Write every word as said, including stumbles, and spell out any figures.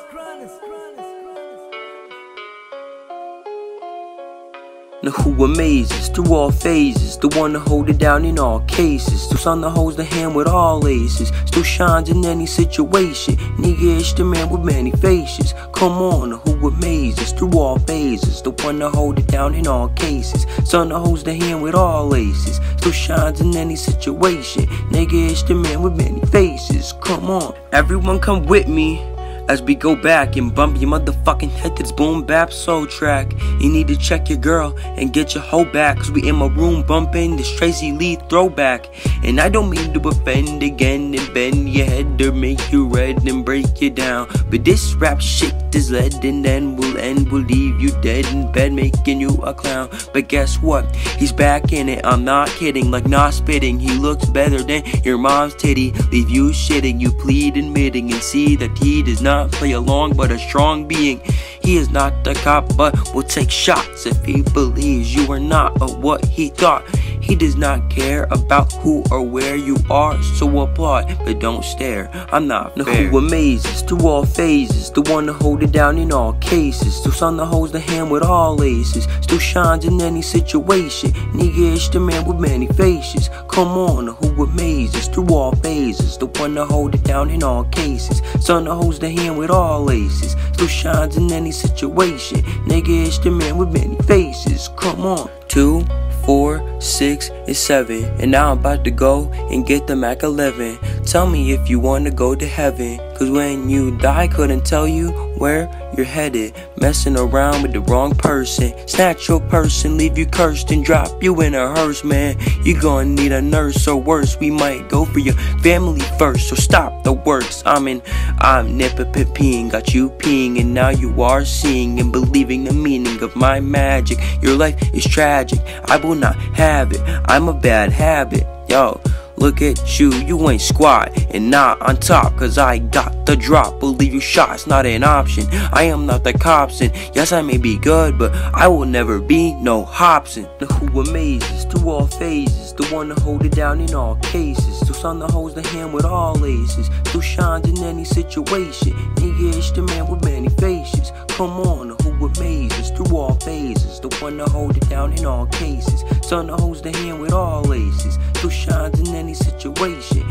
Now who amazes through all phases, the one to hold it down in all cases, still son that holds the hand with all aces, still shines in any situation, nigga-ish the man with many faces. Come on, who amazes through all phases, the one to hold it down in all cases, son that holds the hand with all aces, still shines in any situation, nigga-ish the man with many faces. Come on, everyone come with me as we go back and bump your motherfucking head to this boom bap soul track. You need to check your girl and get your hoe back, cause we in my room bumping this Tracy Lee throwback. And I don't mean to offend again and bend your head or make you red and break you down, but this rap shit is lead and then we'll end, we'll leave you dead in bed making you a clown. But guess what, he's back in it, I'm not kidding, like not spitting. He looks better than your mom's titty, leave you shitting. You plead admitting and see that he does not play along but a strong being. He is not the cop but will take shots if he believes you are not of what he thought. He does not care about who or where you are, so applaud but don't stare, I'm not fair. Now who amazes through all phases, the one to hold it down in all cases, still son that holds the hand with all aces, still shines in any situation, nigga-ish the man with many faces. Come on, who amazes through all phases, the one to hold it down in all cases, son that holds the hand with all aces, still shines in any situation, nigga-ish the man with many faces. Come on. Two, four, six, and seven, and now I'm about to go and get the Mac eleven. Tell me if you wanna go to heaven, cause when you die couldn't tell you where you're headed. Messing around with the wrong person, snatch your person, leave you cursed and drop you in a hearse. Man, you gonna need a nurse or worse, we might go for your family first, so stop the works. I'm in, I'm nipper-peeing, got you peeing, and now you are seeing and believing the meaning of my magic. Your life is tragic, I will not have it, I'm a bad habit. Yo, look at you, you ain't squat and not on top, cause I got the drop. Believe you shot, it's not an option. I am not the cops, and yes I may be good, but I will never be no Hobson. Now who amazes through all phases, the one to hold it down in all cases, still son that holds the hand with all aces, still shines in any situation, nigga-ish the man with many faces. Come on, who amazes through all phases, the one to hold it down in all cases, son that holds the hand with all aces, still shines in any situation,